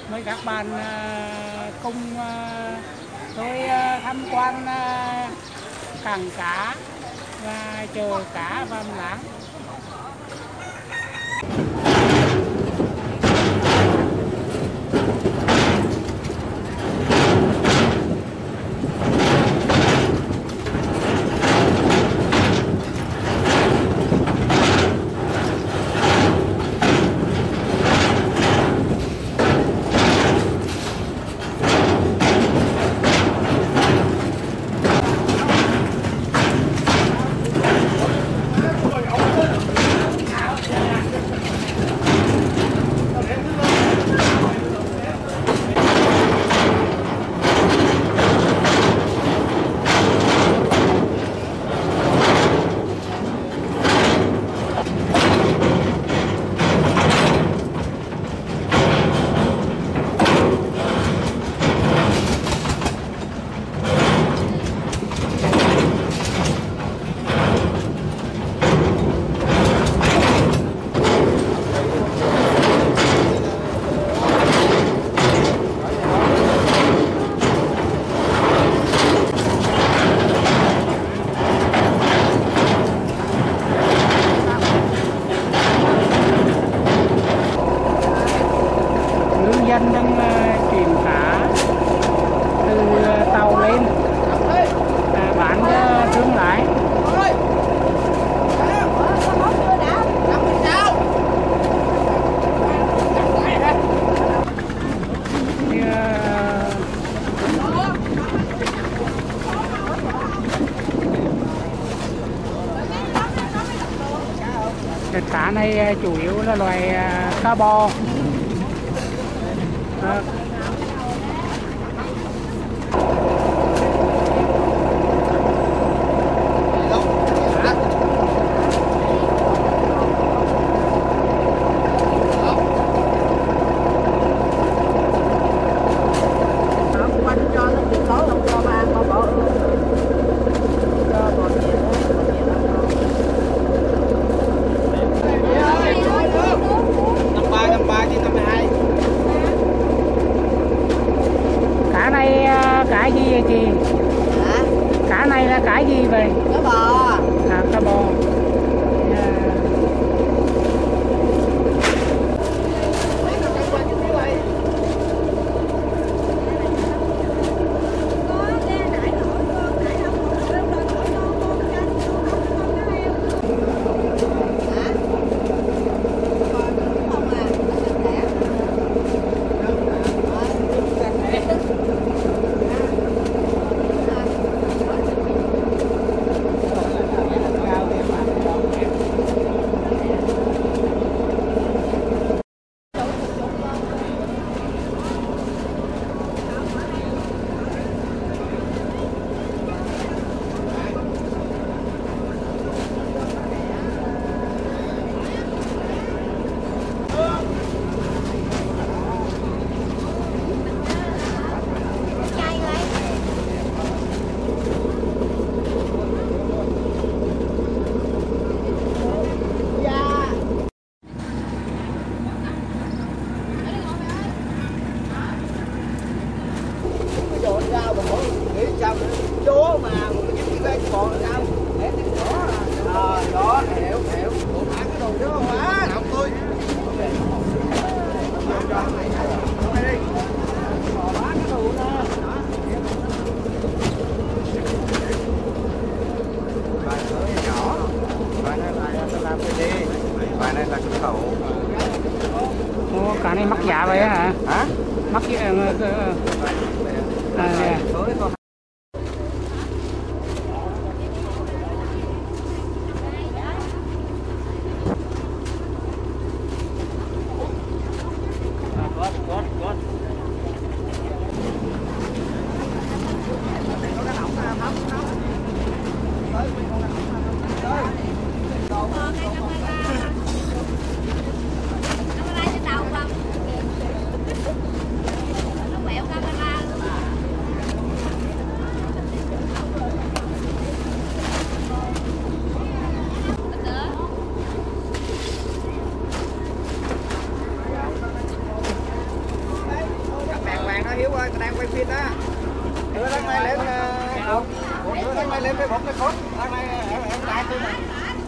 Mời các bạn cùng tôi tham quan cảng cá và chợ cá Vàm Láng. Dân đang chuyển cá từ tàu lên bán cho thương lái. Cái cá này chủ yếu là loài cá bò. Cá gì vậy chị? Hả? Cá này là cá gì vậy? Cá bò. À, cá bò. Chỗ mà cái bên bò là sao? Để cái đó. Đó, hiểu. Ủa phải cái đồ chứ không hả? Không tôi. Bài này là xuất khẩu. Ồ, cá này mắc giá vậy hả? Hả? Mắc giá nè. quay phim á. Đưa thằng này lên đưa thằng này lên Facebook cái cốt. Thằng này em lại tôi nè.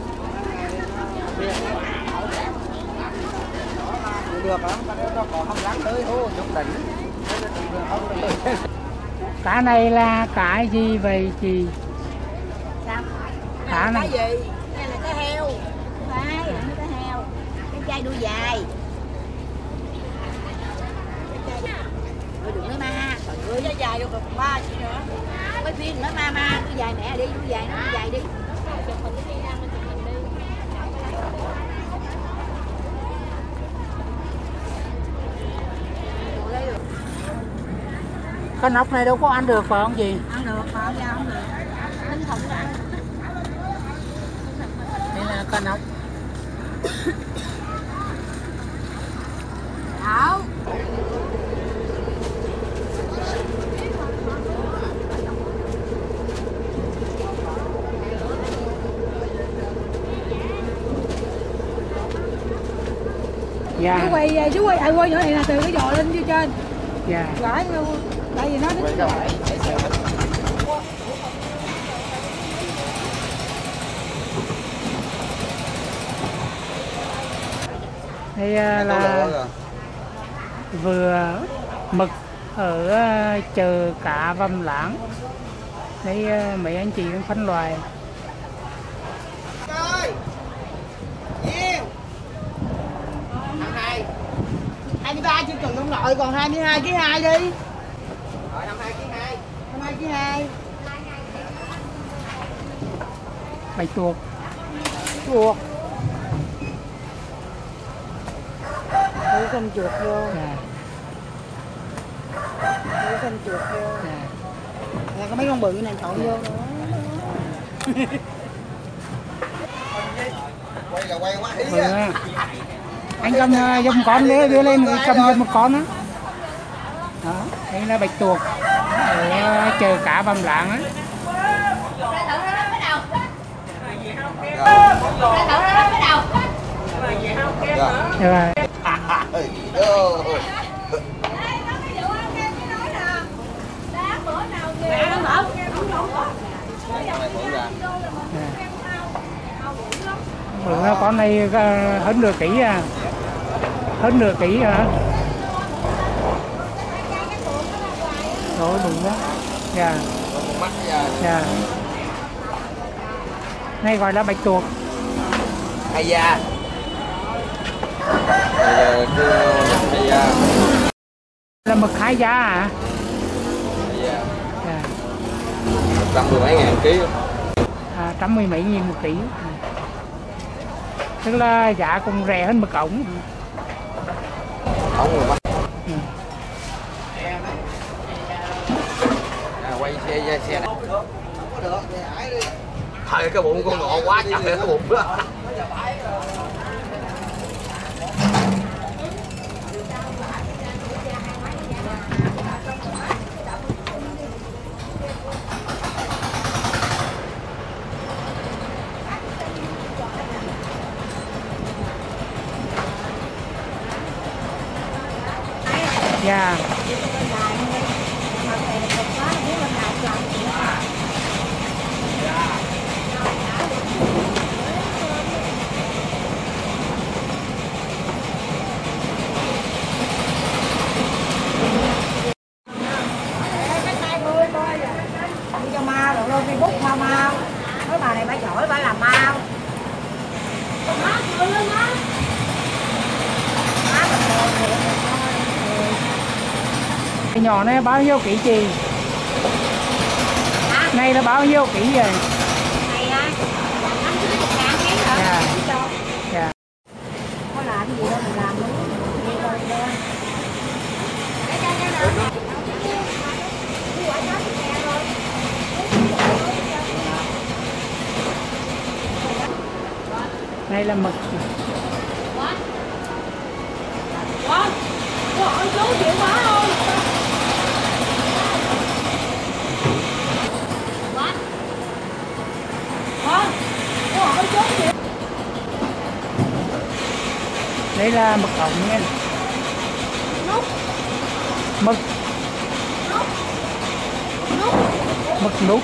Được không? Nó có không lắng tới thôi, trong đỉnh. Cá này là cá gì vậy chị? Sao? Cá này gì? Đây là cá heo. Phải, là cá heo. Cái chai đuôi dài. Thôi đừng nói ma. Trời ơi, nó dài được ba chị nữa. Mấy phim nói ma, đuôi dài mẹ đi, đuôi dài nó đuôi dài đi. Chụp hình đi ra, mình chụp hình đi. Cái nóc này đâu có ăn được phải không chị? Ăn được, mà ra không được. Thính không có ăn. Đây là cá nóc. Đâu? Dạ. Chú quay ai quay nữa này là từ cái giò lên phía trên. Dạ. Gãi tại vì nó đứng gãi. Đây là vừa mực ở chợ cá Vàm Láng. Đây mấy anh chị đang phân loại. Ơi. Nhiều. Thằng 2. 23 chưa cần ông nội, còn 22 kg 2 đi. Rồi 22 kg 2. 22 kg 2. Bạch tuộc. Chuột. Để con chuột vô. Dạ. Để con chuột vô. Dạ. Là có mấy con bự này trộn vô nữa. Quay là quay quá ý Ừ. á. Anh cầm giùm con đưa lên cầm giùm một con đó. Đó, đây là bạch tuộc ở chợ cá Vàm Láng á. Rồi. Bự con này hơn nửa ký à. Hơn nửa ký hả? Rồi bự đó. Dạ. Dạ. Này gọi là bạch tuộc. Hay da. Hay da. Là mực hai giá à? Dạ. Dạ. 110 mấy ngàn ký. 110 mấy nghìn một ký. Tức là giá cũng rẻ hơn mực ống. Ống rồi bắt. Ừ. Quay xe này. Thời cái bụng con ngọ quá chặt cái bụng đó. Dạ. Cho ma rồi lên Facebook ma ma. Cái bà này bà giỏi, bà làm ma. Má cười lên má. Má bà cười. Cái nhỏ này bao nhiêu ký chị? Hả? Này là bao nhiêu ký rồi? Này á, anh cứ một ngàn ký hả? Dạ. Cho. Dạ. Có làm gì đâu mình làm nữa. Vậy thôi lên. Đây là mực. Cô hỏi chú chịu quá không? Cô hỏi chú chịu. Đây là mực ống nha. Mực. Mực nút.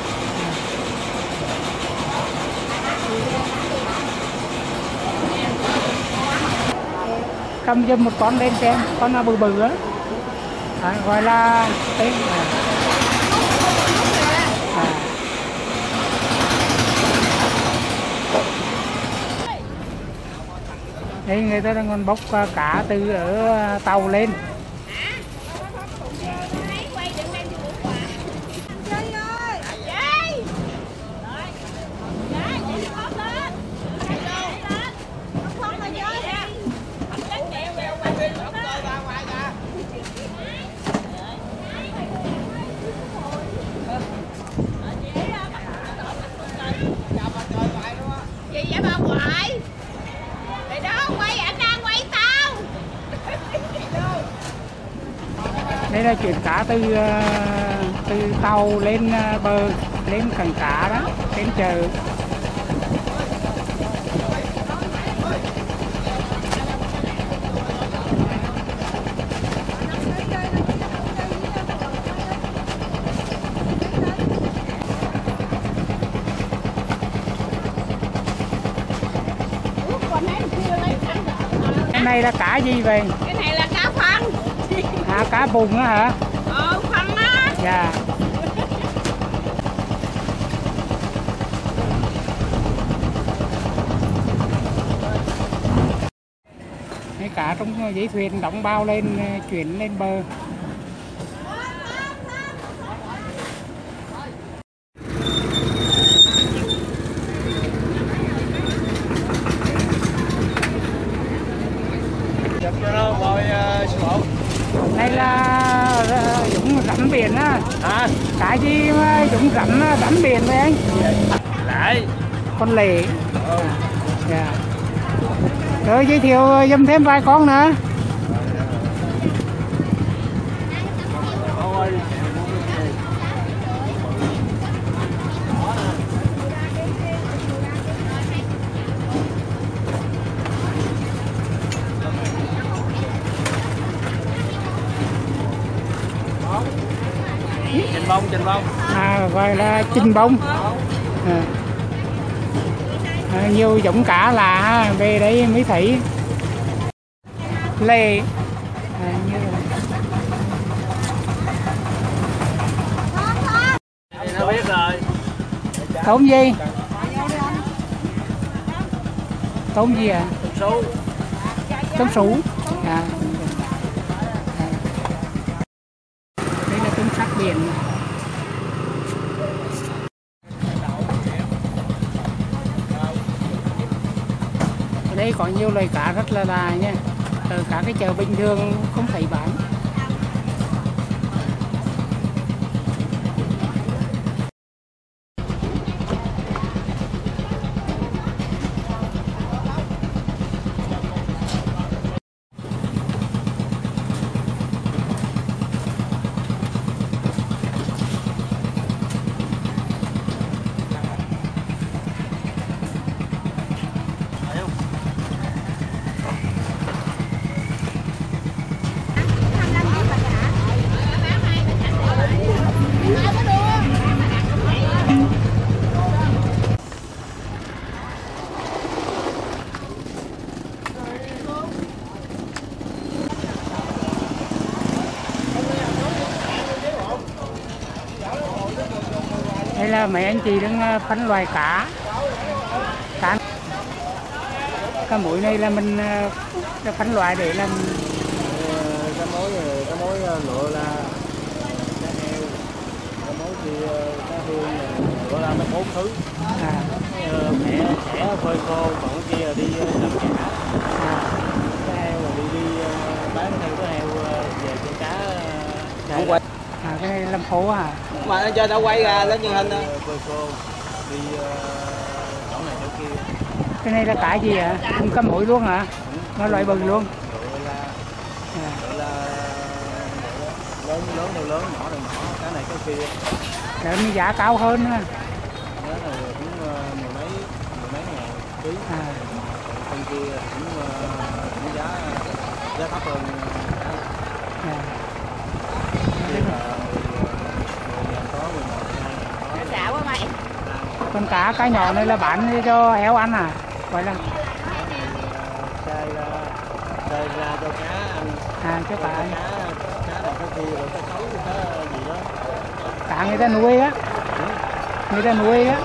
Cầm giùm một con lên xem, con nào bự bự á, gọi là tên. Đây người ta đang còn bốc cá từ ở tàu lên. Đây là chuyển cá từ tàu lên bờ, lên cảng cá đó, đến chợ. Cái này là cá gì vậy? Cái này là cá phân. Cá bùng á hả? Phân á. Dạ. Cái cá trong giấy thuyền đóng bao lên, chuyển lên bờ. Đây là giống rắn biển á. Cái gì mà giống rắn biển vậy anh? Lại. Con lệ. Dạ. Rồi giới thiệu giùm thêm vài con nữa. Trình bông. Gọi là trình bông. Nhiều giống cá lạ về đây mới thấy. Lệ. Như nó biết rồi. tôm gì? Tôm gì à? Tôm sú. Đây là tôm sắt biển. Ở đây có nhiều loài cá rất là lạ nha. Ở cả cái chợ bình thường không thấy bán. Đây là mấy anh chị đang phân loại cá. Cá muối này là mình phân loại để làm Cá mối lựa là cá heo, cá mối thì cá hương, lựa là nó 4 thứ. Mẹ sẽ phơi khô, còn cái kia là đi làm chả. Cá heo là đi bán theo cá heo về cho cá. cái này làm phố hả? Mà nó cho tao quay ra lên truyền hình thôi. Phơi khô đi chỗ này chỗ kia. Cái này là cá gì ạ? Cũng cá muối luôn hả? Nó loại bự luôn. Lớn thì lớn, nhỏ thì nhỏ, cái này cái kia. Để nó giá cao hơn ha. Giá này cũng mười mấy ngàn ký. Con kia cũng giá thấp hơn. Kia là 10 ngàn Con cá nhỏ này là bán cho heo ăn à? Gọi là Chơi ra cho cá ăn. à, cho cá ăn. Cá này cá kia rồi cá sấu cá gì đó. Cá người ta nuôi á. Người ta nuôi á.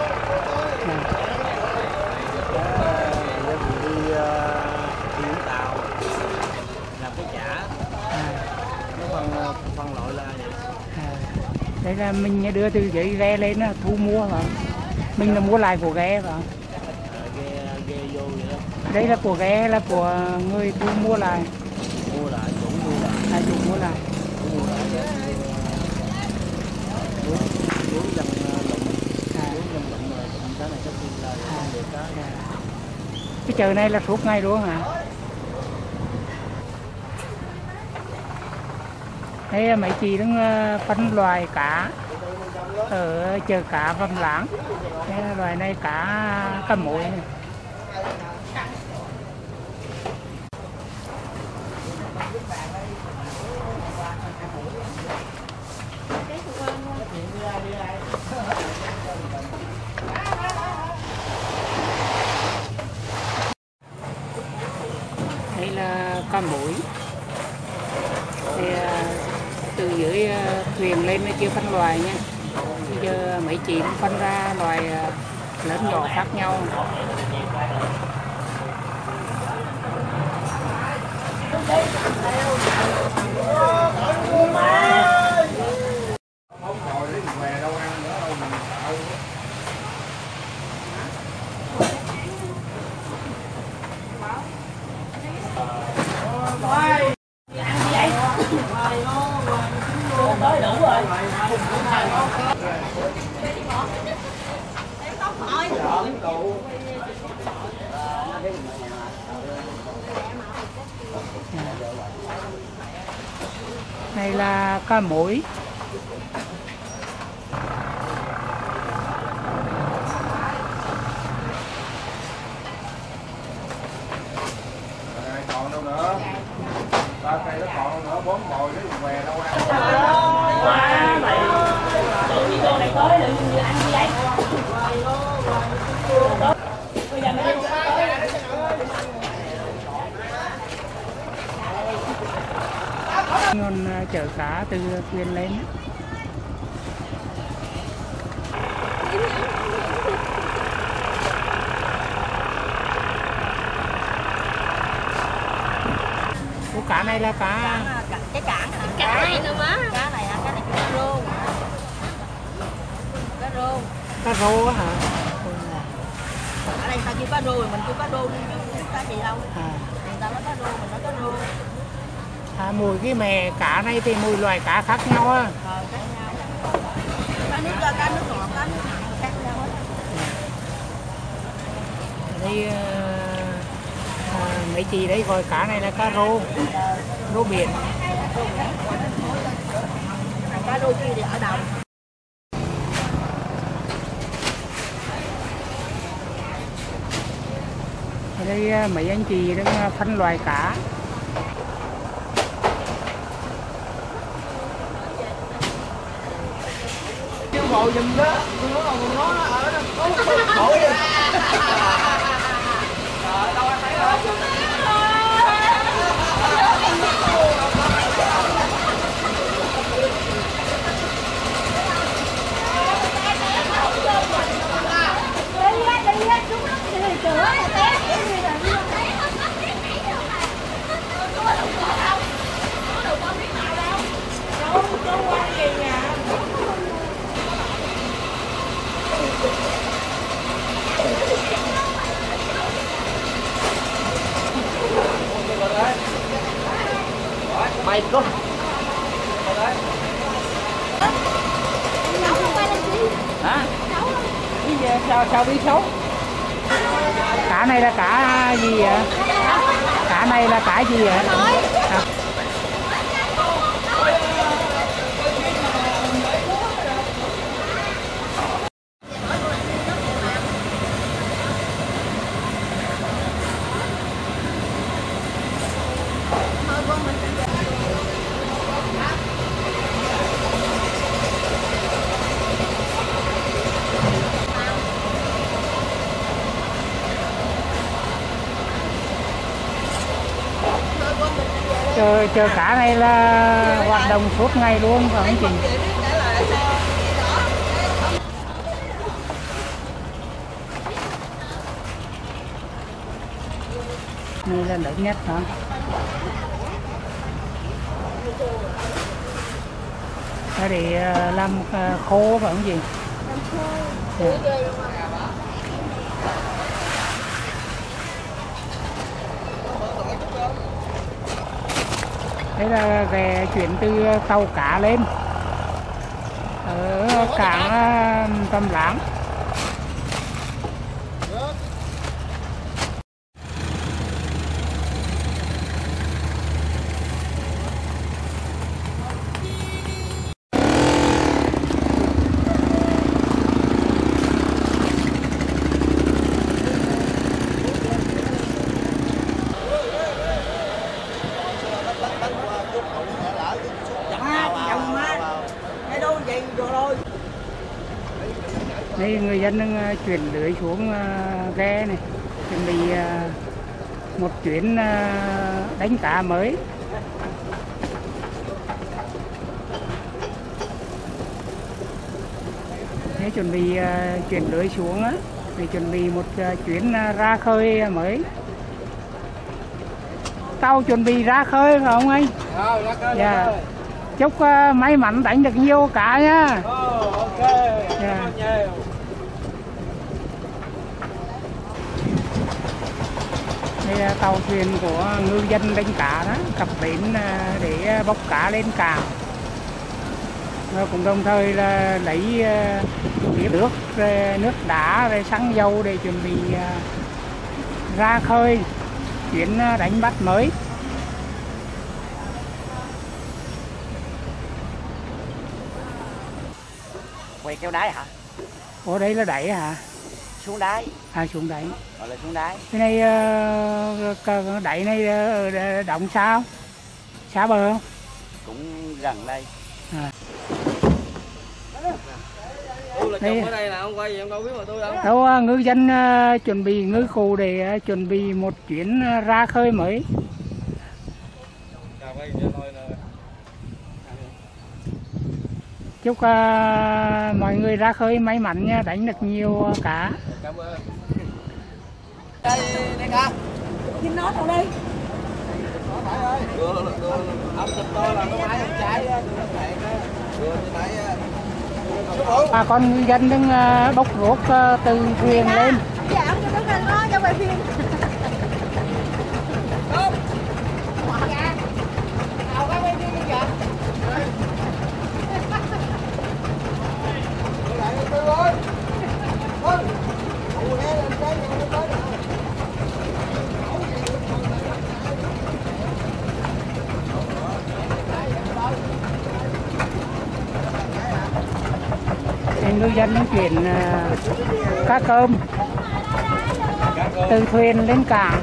Đi Vũng Tàu làm cái chả. Nó phân loại là vậy. Đây là mình đưa từ dưới ghe lên thu mua vào. Mình là mua lại của ghe vào. Ghe vô vậy đó. Đây là của ghe, là của người thu mua lại. Mua lại, chủ mua lại. Chủ mua lại. Mua lại để uống dân lụng. Uống dân lụng rồi cái này cái kia là không được cá. Cái chợ này là suốt ngày luôn hả? Đây mấy chị đang phân loại cá ở chợ cá Vàm Láng. Đây là loài này cá mối này. Đây là cá mối. Đây, từ dưới thuyền lên nó chưa phân loại nha. Bây giờ mấy chị cũng phân ra loài lớn nhỏ khác nhau. Này là cá mối. Còn đâu nữa? Ba cây nó còn nữa, 4 bồi với què đâu ăn. Quá mày. Tự nhiên cô này tới tự nhiên ăn gì vậy? Bây giờ mày Ngon chở cá từ thuyền lên. Ủa, cá này là cá cái cảng hả? Cá này nữa má. Cá này hả? Cá này cá rô. Cá rô. cá rô á hả? Ở đây ta kêu cá rô rồi mình kêu cá rô chứ cá gì đâu. Người ta nói cá rô mình nói cá rô. Mùi cái mè cá này thì mùi loài cá khác nhau á. Khác nhau. Cá nước ngọt, cá nước mặn khác nhau hết. Đây mấy chị đấy gọi cá này là cá rô, rô biển. Cá rô kia thì ở đâu? Ở đây mấy anh chị đang phân loại cá. Bộ giùm đó, nó còn nó ở đó. Bộ đi. Trời đâu anh thấy rồi. Mày có hả? Cái gì sao biết xấu? Cá này là cá gì vậy? Cá này là cá gì vậy? Chợ cá này là hoạt động suốt ngày luôn phải không chị? Đây là lớn nhất hả? Đây để làm khô phải không chị? Làm khô. Dạ. Đây là ghe chuyển từ tàu cá lên ở cảng Tâm Láng. Đây người dân đang chuyển lưới xuống ghe này, chuẩn bị một chuyến đánh cá mới. Thế chuẩn bị chuyển lưới xuống á, để chuẩn bị một chuyến ra khơi mới. Tàu chuẩn bị ra khơi phải không anh? Dạ. Chúc may mắn đánh được nhiều cá nhá. Ok. Yeah. Đây là tàu thuyền của ngư dân đánh cá đó, cập bến để bốc cá lên cảng. Và cũng đồng thời là lấy nước, nước đá, rồi xăng dầu để chuẩn bị ra khơi chuyến đánh bắt mới. Quay kéo đáy hả? Ủa đây là đẩy hả? Xuống đáy. À xuống đáy. Gọi là xuống đáy. Cái này đẩy này động sao? Xa bờ không? Cũng gần đây. À. Tôi là chồng ở đây là không quay gì em đâu biết mà tôi đâu. Đâu ngư dân chuẩn bị ngư cụ để chuẩn bị một chuyến ra khơi mới. Chúc mọi người ra khơi may mắn nha, đánh được nhiều cá. Cảm ơn. Đây cá. Nhìn nó đâu đi. Ông thịt to là nó phải ông trái á, Bà con ngư dân đang bốc ruốc từ thuyền lên. Dạ, ông cho nó ngon cho quay phim. Ngư dân đang chuyển cá cơm từ thuyền lên cảng.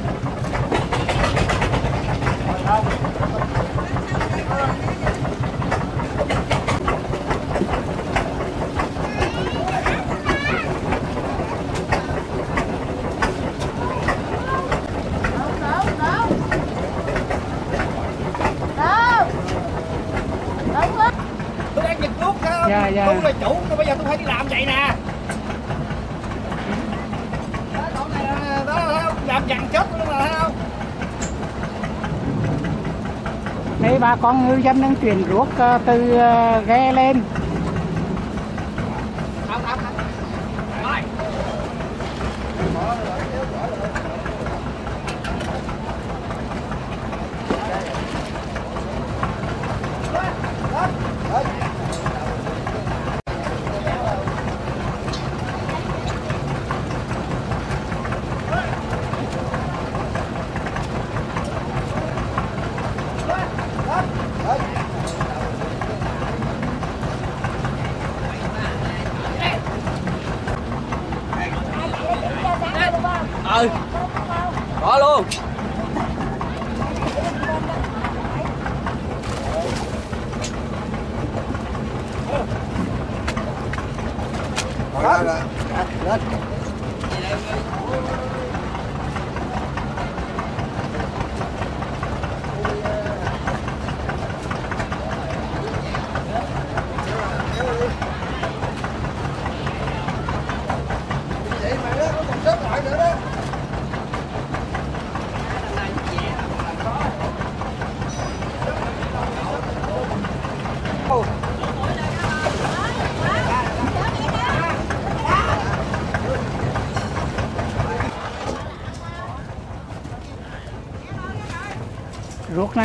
Tôi đang giật cuốc không? Dạ, dạ. Tôi là chủ, tôi bây giờ tôi phải đi làm vậy nè. Đó này đó làm dằn chết luôn mà thấy không? Đây bà con ngư dân đang chuyển ruốc từ ghe lên. Không. Rồi. Có luôn. Lên.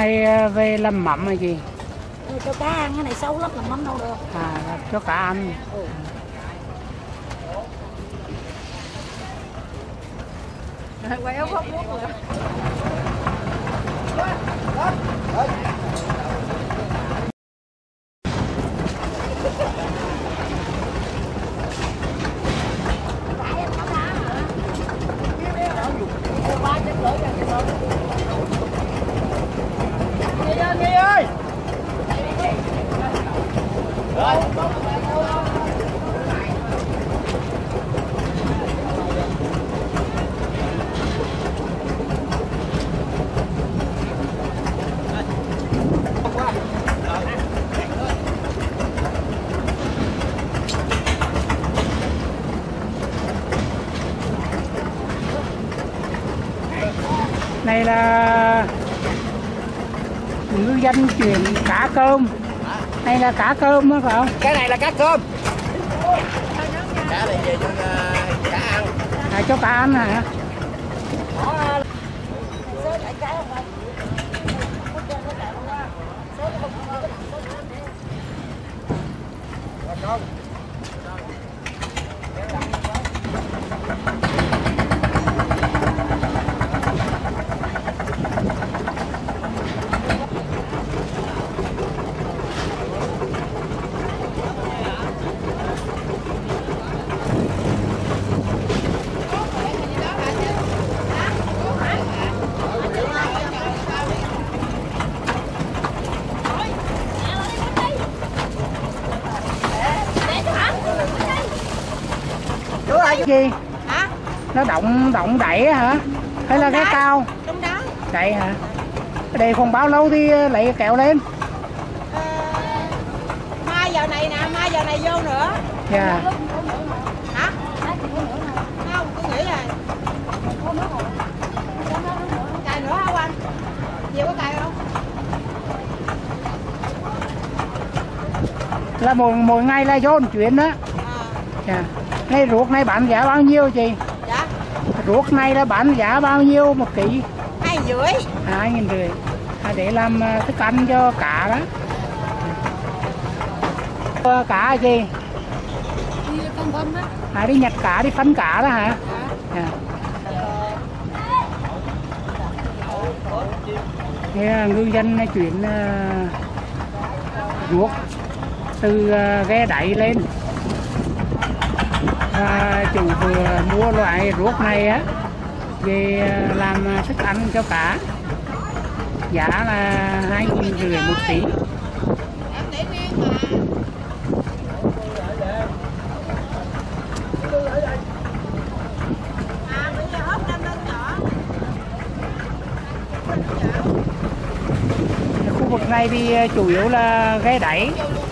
hay về làm mắm hay gì? Cho cá ăn, cái này xấu lắm, làm mắm đâu được. Cho cá ăn. Quay ốc hấp luôn rồi. Nghi ơi. Này là ngư dân chuyển cá cơm. Này là cá cơm đó phải không? Cái này là cá cơm. Cá này về cho cá ăn. Cho cá ăn hả? Gì? Hả? Nó động đẩy hả? Hay là cái cao? Trong đó. Đẩy hả? Đây không bao lâu thì lấy kẹo lên. Mai giờ này nè, mai giờ này vô nữa. Dạ. Hả? Không, tôi nghĩ là cài nữa không anh? Nhiều có cài không? Là mỗi ngày là vô một chuyến đó. Dạ. Này ruốc này bán giá bao nhiêu chị? Dạ. Ruốc này là bán giá bao nhiêu một ký? 2,5. 2.500. Để làm thức ăn cho cá đó. Cá gì? Đi con bơm đó. Đi nhặt cá, đi phân cá đó hả? Dạ. Thế ngư dân chuyển ruốc từ ghe đẩy lên. Chủ vừa mua loại ruốc này á về làm thức ăn cho cá, giá là 2.500 một ký. Em để riêng mà. Bây giờ hấp 5 lon nhỏ. Khu vực này thì chủ yếu là ghe đẩy.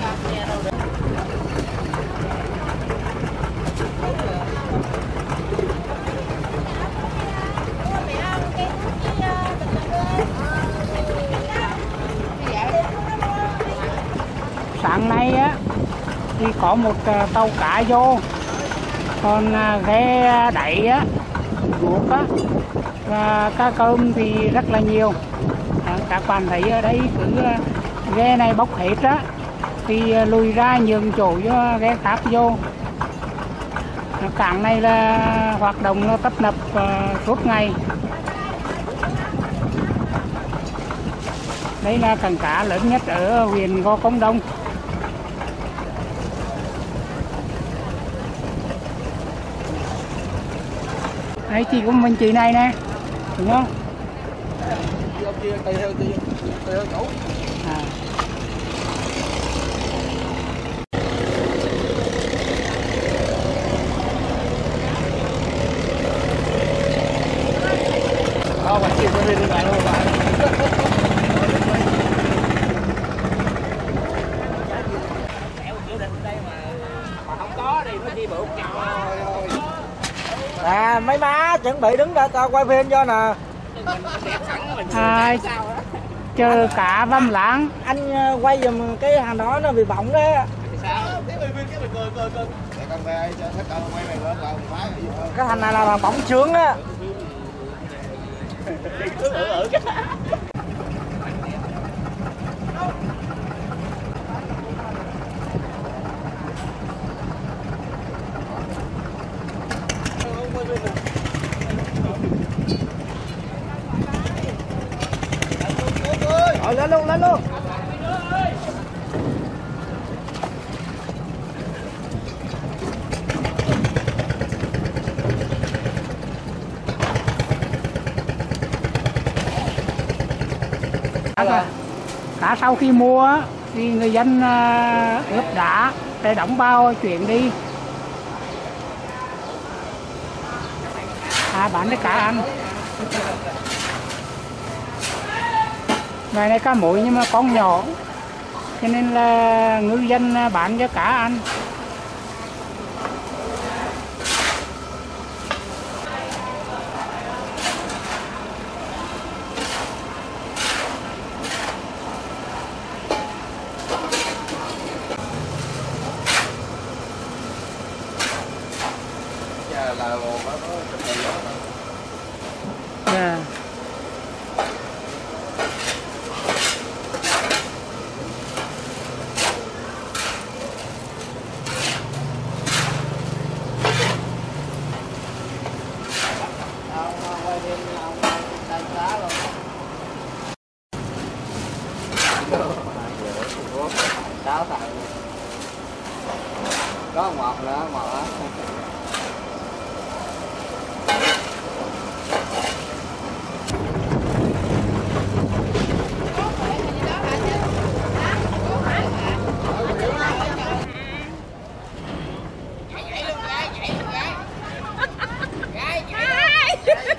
Sáng nay á thì có một tàu cá vô, còn ghe đẩy á, ruốc á và cá cơm thì rất là nhiều. Các bạn thấy ở đây cứ ghe này bốc hết á thì lùi ra nhường chỗ cho ghe khác vô. Cảng này là hoạt động nó tấp nập suốt ngày. Đây là cảng cá lớn nhất ở huyện Gò Công Đông. Đấy, chị của mình chị này nè, đúng không? Mấy má chuẩn bị đứng ra tao quay phim cho nè. Chờ cá văm láng. Anh quay giùm cái hàng đó nó bị bỏng đó. Cái thằng này là bỏng sướng á. Cá sau khi mua thì người dân ướp đá để đóng bao chuyển đi bán cho cá ăn. Loài này cá mối nhưng mà con nhỏ cho nên là ngư dân bán cho cá ăn. Có ngọt nữa, ngọt á.